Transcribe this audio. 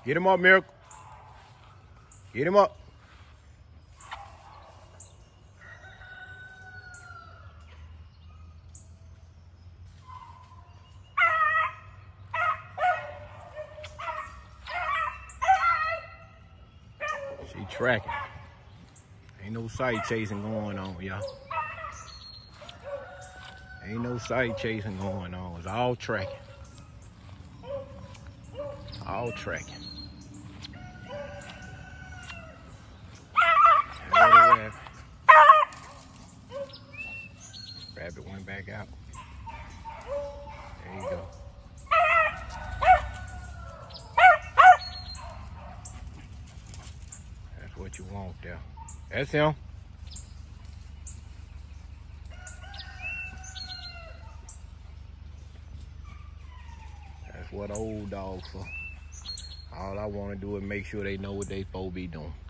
Get him up, Miracle. Get him up. She tracking. Ain't no sight chasing going on, y'all. Ain't no sight chasing going on. It's all tracking. All tracking. Rabbit. Rabbit went back out. There you go. That's what you want there. That's him. That's what old dogs for. All I want to do is make sure they know what they supposed to be doing.